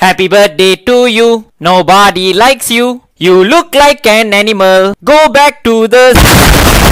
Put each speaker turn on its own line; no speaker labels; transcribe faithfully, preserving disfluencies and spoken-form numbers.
Happy birthday to you. Nobody likes you. You look like an animal. Go back to the